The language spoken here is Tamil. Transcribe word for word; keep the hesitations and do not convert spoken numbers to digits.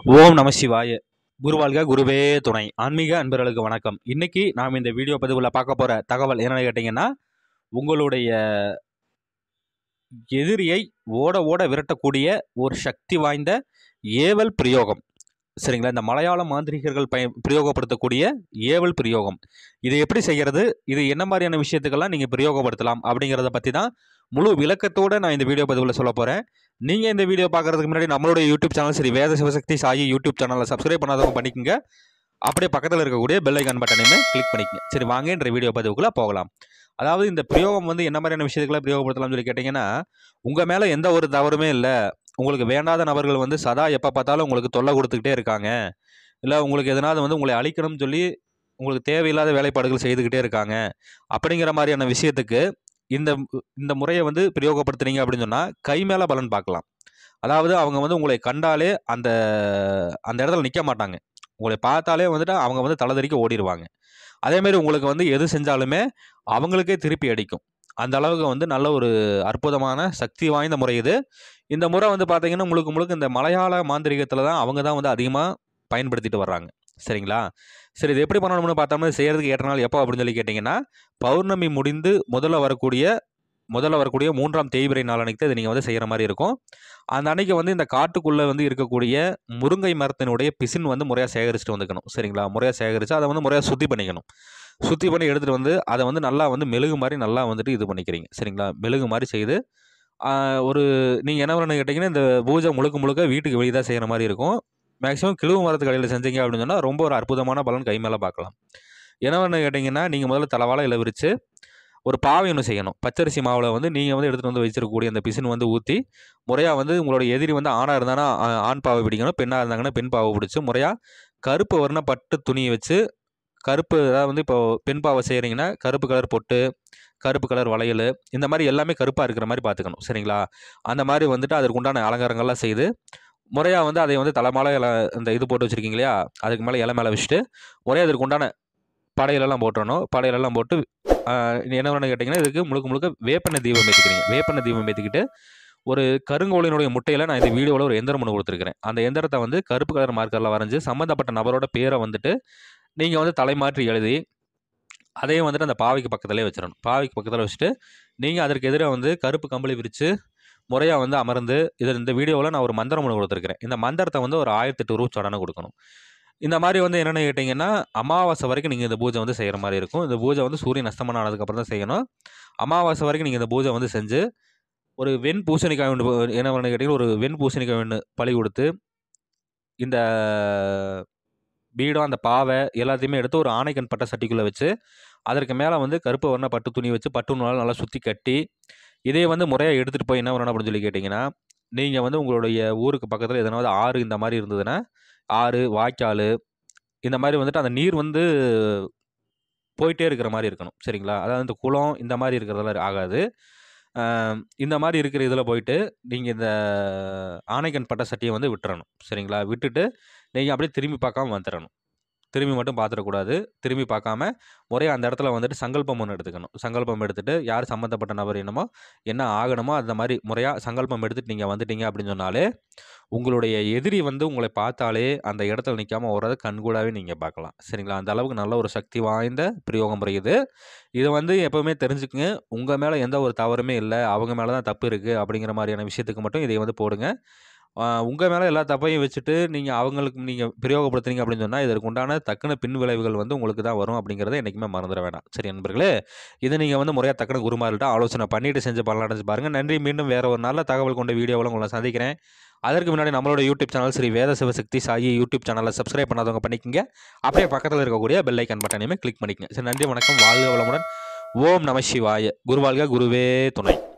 ஓம் நம சிவாய. குருவாழ்க குருவே துணை. ஆன்மீக அன்பர்களுக்கு வணக்கம். இன்னைக்கு நாம் இந்த வீடியோ பதிவில் பார்க்க போகிற தகவல் என்னென்னு கேட்டிங்கன்னா, உங்களுடைய எதிரியை ஓட ஓட விரட்டக்கூடிய ஒரு சக்தி வாய்ந்த ஏவல் பிரயோகம். சரிங்களா? இந்த மலையாள மாந்திரிகர்கள் பய பிரயோகப்படுத்தக்கூடிய ஏவல் பிரயோகம். இதை எப்படி செய்கிறது, இது என்ன மாதிரியான விஷயத்துக்கெல்லாம் நீங்கள் பிரயோகப்படுத்தலாம் அப்படிங்கிறத பற்றி தான் முழு விளக்கத்தோடு நான் இந்த வீடியோ பதிவில் சொல்ல போகிறேன். நீங்கள் இந்த வீடியோ பார்க்குறதுக்கு முன்னாடி நம்மளுடைய யூடியூப் சேனல் சரி வேத சிவசக்தி சாயி யூடியூப் சேனலை சப்ஸ்கிரைப் பண்ணாதவங்க பண்ணிக்கோங்க. அப்படியே பக்கத்தில் இருக்கக்கூடிய பெல் ஐக்கான் பட்டனையுமே கிளிக் பண்ணிக்கங்க. சரி, வாங்க என்ற வீடியோ பதிவுக்குள்ளே போகலாம். அதாவது இந்த பிரயோகம் வந்து என்ன மாதிரியான விஷயத்துக்குள்ள பிரயோகப்படுத்தலாம்னு சொல்லி கேட்டிங்கன்னா, உங்கள் மேலே எந்த ஒரு தவறுமே இல்லை, உங்களுக்கு வேண்டாத நபர்கள் வந்து சதா எப்போ பார்த்தாலும் உங்களுக்கு தொல்லை கொடுத்துக்கிட்டே இருக்காங்க, இல்லை உங்களுக்கு எதனாவது வந்து உங்களை அழிக்கணும்னு சொல்லி உங்களுக்கு தேவையில்லாத வேலைப்பாடுகள் செய்துக்கிட்டே இருக்காங்க, அப்படிங்கிற மாதிரியான விஷயத்துக்கு இந்த இந்த முறையை வந்து பிரயோகப்படுத்துனீங்க அப்படின்னு சொன்னால் கை மேலே பலன் பார்க்கலாம். அதாவது அவங்க வந்து உங்களை கண்டாலே அந்த அந்த இடத்துல நிற்க மாட்டாங்க. உங்களை பார்த்தாலே வந்துட்டு அவங்க வந்து தலைதறிக்க ஓடிடுவாங்க. அதேமாரி உங்களுக்கு வந்து எது செஞ்சாலுமே அவங்களுக்கே திருப்பி அடிக்கும். அந்த அளவுக்கு வந்து நல்ல ஒரு அற்புதமான சக்தி வாய்ந்த முறை இது. இந்த முறை வந்து பார்த்தீங்கன்னா முழுக்க முழுக்க இந்த மலையாள மாந்திரிகத்தில் தான் அவங்க தான் வந்து அதிகமாக பயன்படுத்திட்டு வர்றாங்க. சரிங்களா? சரி, இது எப்படி பண்ணணும்னு பார்த்தோம்னா செய்கிறதுக்கு ஏற்ற நாள் எப்போ அப்படின்னு சொல்லி கேட்டிங்கன்னா, பௌர்ணமி முடிந்து முதல்ல வரக்கூடிய முதல்ல வரக்கூடிய மூன்றாம் தேய்பிறை நாள் அன்னைக்கு இதை நீங்கள் வந்து செய்கிற மாதிரி இருக்கும். அந்த அன்னைக்கு வந்து இந்த காட்டுக்குள்ளே வந்து இருக்கக்கூடிய முருங்கை மரத்தினுடைய பிசின் வந்து முறையாக சேகரிச்சுட்டு வந்துக்கணும். சரிங்களா? முறையாக சேகரித்து அதை வந்து முறையாக சுத்தி பண்ணிக்கணும். சுத்தி பண்ணி எடுத்துகிட்டு வந்து அதை வந்து நல்லா வந்து மெழுகு மாதிரி நல்லா வந்துட்டு இது பண்ணிக்கிறீங்க. சரிங்களா? மெழுகு மாதிரி செய்து ஒரு நீங்கள் என்ன பண்ணு கேட்டிங்கன்னா, இந்த பூஜை முழுக்க முழுக்க வீட்டுக்கு வெளியே தான் செய்கிற மாதிரி இருக்கும். மேக்ஸிமம் கிழுவு மரத்துக்கு கடையில் செஞ்சீங்க அப்படின்னு சொன்னால் ரொம்ப ஒரு அற்புதமான பலன் கை மேலே பார்க்கலாம். என்ன பண்ணு கேட்டிங்கன்னா, நீங்கள் முதல்ல தலைவாழை இலை விரித்து ஒரு பாவை ஒன்று செய்யணும். பச்சரிசி மாவில் வந்து நீங்கள் வந்து எடுத்துகிட்டு வந்து வச்சிருக்கக்கூடிய அந்த பிசின் வந்து ஊற்றி முறையாக வந்து உங்களோட எதிரி வந்து ஆணாக இருந்தாங்கன்னா ஆண் பாவை பிடிக்கணும், பெண்ணாக இருந்தாங்கன்னா பெண் பாவை பிடிச்சி முறையாக கருப்பு வர்ண பட்டு துணியை வச்சு கருப்பு, அதாவது வந்து இப்போ பெண் பாவை செய்கிறீங்கன்னா கருப்பு கலர் பொட்டு, கருப்பு கலர் வளையல், இந்த மாதிரி எல்லாமே கருப்பாக இருக்கிற மாதிரி பார்த்துக்கணும். சரிங்களா? அந்த மாதிரி வந்துட்டு அதற்கு உண்டான அலங்காரங்கள்லாம் செய்து முறையாக வந்து அதை வந்து தலைமாலை இலை இந்த இது போட்டு வச்சுருக்கீங்க இல்லையா, அதுக்கு மேலே இலை மேலே வச்சுட்டு முறையாக அதற்கு உண்டான படையிலெல்லாம் போட்டுறணும். படையிலெல்லாம் போட்டு என்ன பண்ணு கேட்டிங்கன்னா, இதுக்கு முழுக்க முழுக்க வேப்பெண்ணெய் தீபம் ஏற்றிக்கிறீங்க. வேப்பெண்ணெய் தீபம் ஏற்றிக்கிட்டு ஒரு கருங்கோழினுடைய முட்டையில் நான் இந்த வீடியோவில் ஒரு எந்திரம் ஒன்று கொடுத்துருக்கிறேன். அந்த எந்திரத்தை வந்து கருப்பு கலர் மார்க்கரில் வரைஞ்சி சம்மந்தப்பட்ட நபரோட பேரை வந்துட்டு நீங்கள் வந்து தலைமாற்றி எழுதி அதையும் வந்துட்டு அந்த பாவைக்கு பக்கத்திலே வச்சிடணும். பாவைக்கு பக்கத்தில் வச்சுட்டு நீங்கள் அதற்கு எதிராக வந்து கருப்பு கம்பளி விரித்து முறையாக வந்து அமர்ந்து இதில் இந்த வீடியோவில் நான் ஒரு மந்திரம் ஒன்று கொடுத்துருக்கிறேன். இந்த மந்திரத்தை வந்து ஒரு ஆயிரத்தி எட்டு ரூபா சடனை கொடுக்கணும். இந்த மாதிரி வந்து என்னென்னு கேட்டிங்கன்னா, அமாவாசை வரைக்கும் நீங்கள் இந்த பூஜை வந்து செய்கிற மாதிரி இருக்கும். இந்த பூஜை வந்து சூரியன் அஸ்தமனம் ஆனதுக்கப்புறம் தான் செய்யணும். அமாவாசை வரைக்கும் நீங்கள் இந்த பூஜை வந்து செஞ்சு ஒரு வெண் பூசணிக்காய் ஒன்று என்ன பண்ணு கேட்டிங்கன்னா, ஒரு வெண் பூசணிக்காய் ஒன்று பழி கொடுத்து இந்த பீடம் அந்த பாவை எல்லாத்தையுமே எடுத்து ஒரு ஆணைக்கண் பட்ட சட்டிக்குள்ளே வச்சு அதற்கு மேலே வந்து கருப்பு வர்ண பட்டு துணி வச்சு பட்டு நூலால் நல்லா சுற்றி கட்டி இதே வந்து முறையாக எடுத்துகிட்டு போய் என்ன பண்ணணும் அப்படின்னு சொல்லி கேட்டிங்கன்னா, நீங்கள் வந்து உங்களுடைய ஊருக்கு பக்கத்தில் எதனாவது ஆறு இந்த மாதிரி இருந்ததுன்னா ஆறு, வாய்க்கால் இந்த மாதிரி வந்துட்டு அந்த நீர் வந்து போயிட்டே இருக்கிற மாதிரி இருக்கணும். சரிங்களா? அதாவது இந்த குளம் இந்த மாதிரி இருக்கிறதெல்லாம் ஆகாது. இந்த மாதிரி இருக்கிற இதில் போயிட்டு நீங்கள் இந்த ஆணைக்கண் பட்ட சட்டியை வந்து விட்டுறணும். சரிங்களா? விட்டுட்டு நீங்கள் அப்படியே திரும்பி பார்க்காம வந்துடணும். திரும்பி மட்டும் பார்த்துடக்கூடாது. திரும்பி பார்க்காம முறையாக அந்த இடத்துல வந்துட்டு சங்கல்பம் ஒன்று எடுத்துக்கணும். சங்கல்பம் எடுத்துகிட்டு யார் சம்மந்தப்பட்ட நபர் என்னமோ என்ன ஆகணுமோ அந்த மாதிரி முறையாக சங்கல்பம் எடுத்துகிட்டு நீங்கள் வந்துட்டீங்க அப்படின்னு சொன்னாலே உங்களுடைய எதிரி வந்து உங்களை பார்த்தாலே அந்த இடத்துல நிற்காமல் ஓடுறத கண்கூடாவே நீங்கள் பார்க்கலாம். சரிங்களா? அந்த அளவுக்கு நல்ல ஒரு சக்தி வாய்ந்த பிரயோகம் முறை இது. இதை வந்து எப்போவுமே தெரிஞ்சுக்குங்க. உங்கள் மேலே எந்த ஒரு தவறுமே இல்லை, அவங்க மேலே தான் தப்பு இருக்குது அப்படிங்கிற மாதிரியான விஷயத்துக்கு மட்டும் இதை வந்து போடுங்க. உங்கள் மேலே எல்லா தப்பையும் வச்சுட்டு நீங்கள் அவங்களுக்கு நீங்கள் பிரயோகப்படுத்துனீங்க அப்படின்னு சொன்னால் இதற்கு உண்டான தக்கன பின் விளைவுகள் வந்து உங்களுக்கு தான் வரும் அப்படிங்கிறத என்றைக்குமே மறந்துட வேண்டாம். சரி நண்பர்களே, இதை நீங்கள் வந்து முறையாக தக்கன குருமார்கிட்ட ஆலோசனை பண்ணிவிட்டு செஞ்சு பலனடைஞ்சு பாருங்கள். நன்றி. மீண்டும் வேறு ஒரு நல்ல தகவல் கொண்ட வீடியோவில் உங்களை சந்திக்கிறேன். அதற்கு முன்னாடி நம்மளோட YouTube channel Sri Veda Sivasakthi Sai YouTube சேனலை சப்ஸ்கிரைப் பண்ணாதவங்க பண்ணிக்கங்க. அப்படியே பக்கத்தில் இருக்கக்கூடிய பெல் ஐக்கான் பட்டனையுமே கிளிக் பண்ணிக்கங்க. சரி, நன்றி, வணக்கம், வாழ்க வளமுடன். ஓம் நம சிவாய. குருவாழ்க குருவே துணை.